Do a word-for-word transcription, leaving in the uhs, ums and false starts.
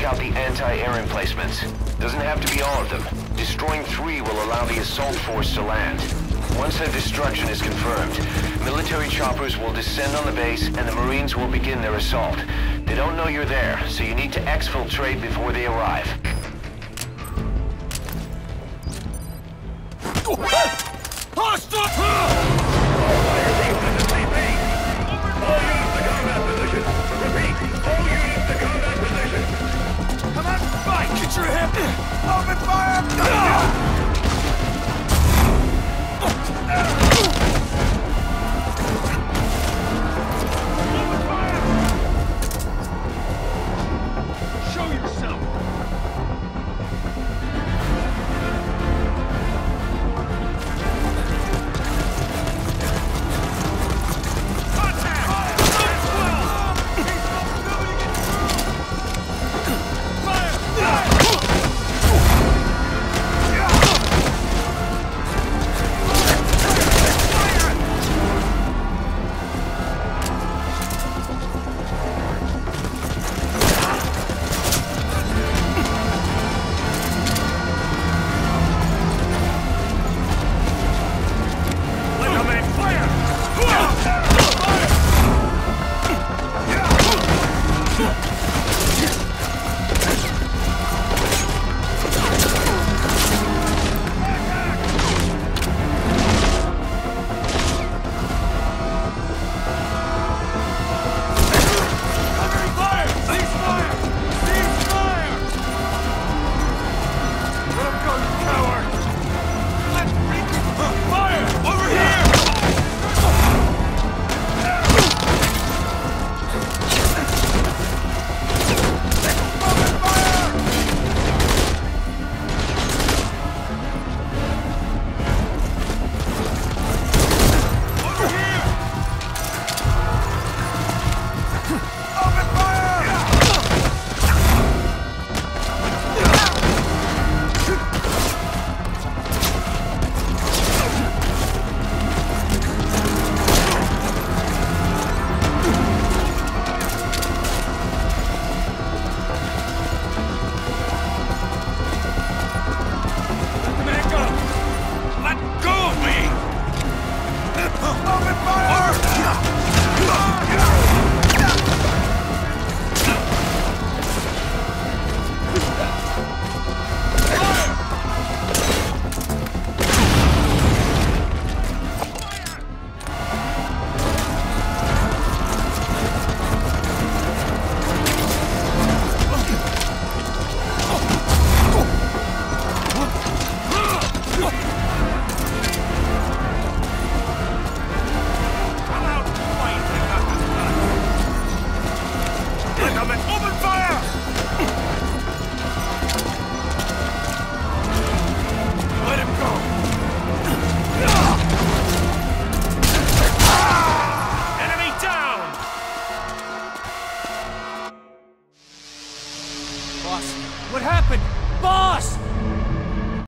out the anti-air emplacements. Doesn't have to be all of them. Destroying three will allow the assault force to land. Once their destruction is confirmed, military choppers will descend on the base and the Marines will begin their assault. They don't know you're there, so you need to exfiltrate before they arrive. Come on, fight! Get your hip! Open fire!